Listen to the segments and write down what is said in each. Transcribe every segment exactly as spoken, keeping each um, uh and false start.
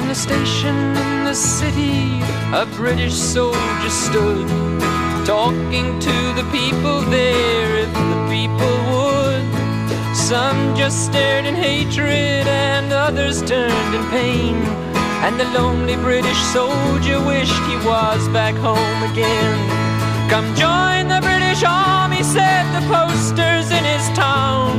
a station in the city, a British soldier stood, talking to the people there if the people would. Some just stared in hatred and others turned in pain, and the lonely British soldier wished he was back home again. Come join the British Army, said the posters in his town.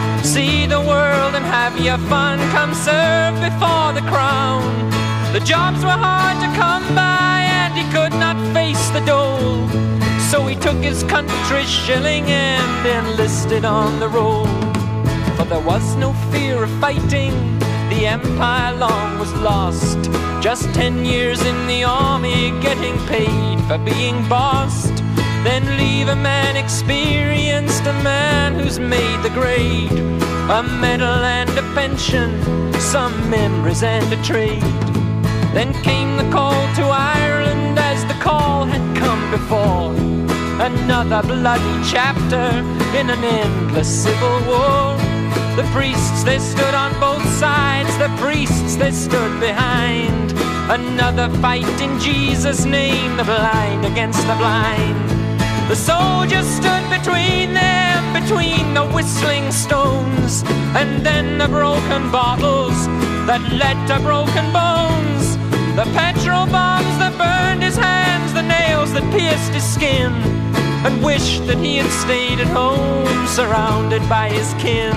See the world and have your fun, come serve before the crown. The jobs were hard to come by and he could not face the dole, so he took his country's shilling and enlisted on the roll. For there was no fear of fighting, the empire long was lost. Just ten years in the army, getting paid for being bossed. Then leave a man experienced, a man who's made the grade, a medal and a pension, some memories and a trade. Then came the call to Ireland as the call had come before. Another bloody chapter in an endless civil war. The priests, they stood on both sides, the priests, they stood behind. Another fight in Jesus' name, the blind against the blind. The soldiers stood between them, between the whistling stones, and then the broken bottles that led to broken bones. The petrol bombs that burned his hands, the nails that pierced his skin, and wished that he had stayed at home, surrounded by his kin.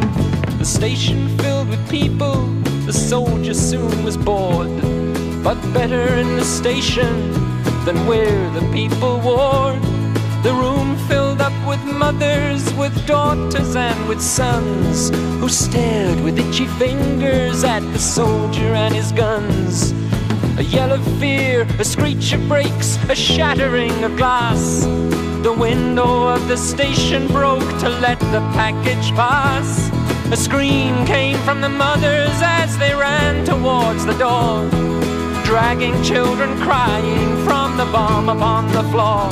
The station filled with people, the soldier soon was bored. But better in the station than where the people warred. The room filled up with mothers, with daughters and with sons, who stared with itchy fingers at the soldier and his guns. A yell of fear, a screech of brakes, a shattering of glass. The window of the station broke to let the package pass. A scream came from the mothers as they ran towards the door, dragging children crying from the bomb upon the floor.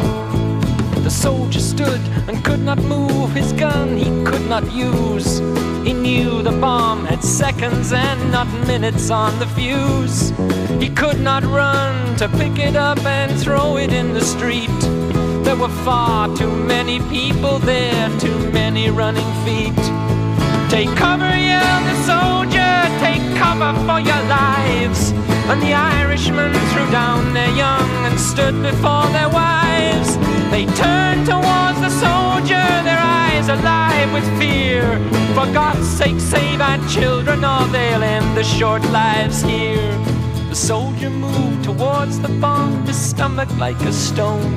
The soldier stood and could not move, his gun he could not use. He knew the bomb had seconds and not minutes on the fuse. He could not run to pick it up and throw it in the street. There were far too many people there, too many running feet. Take cover, yelled the soldier, take cover for your lives. And the Irishmen threw down their young and stood before their wives. They turned towards the soldier, their eyes alive with fear. For God's sake, save our children, or they'll end their short lives here. The soldier moved towards the bomb, his stomach like a stone.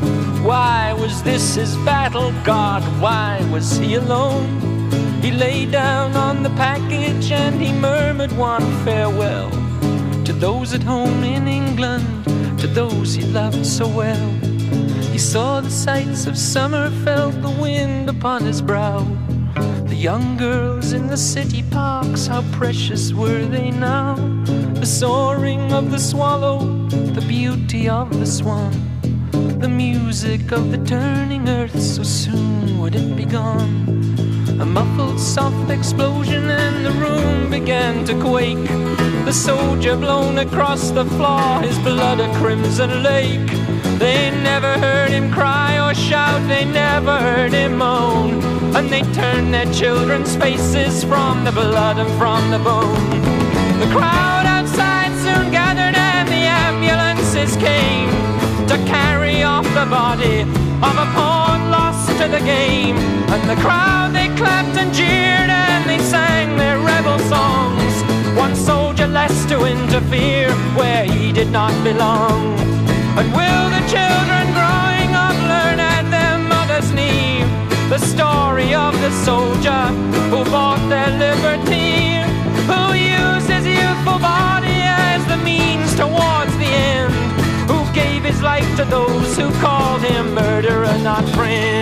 Why was this his battle, God? Why was he alone? He lay down on the package and he murmured one farewell to those at home in England, to those he loved so well. He saw the sights of summer, felt the wind upon his brow. The young girls in the city parks, how precious were they now? The soaring of the swallow, the beauty of the swan, the music of the turning earth, so soon would it be gone. A muffled soft explosion and the room began to quake. The soldier blown across the floor, his blood a crimson lake. They never heard him cry or shout, they never heard him moan. And they turned their children's faces from the blood and from the bone. The crowd outside soon gathered and the ambulances came to carry off the body of a pawn lost to the game. And the crowd, they clapped and jeered and they sang their rebel songs. One soldier less to interfere where he did not belong. And will the children growing up learn at their mother's knee the story of the soldier who bought their liberty, who used his youthful body as the means towards the end, who gave his life to those who called him murderer, not friend?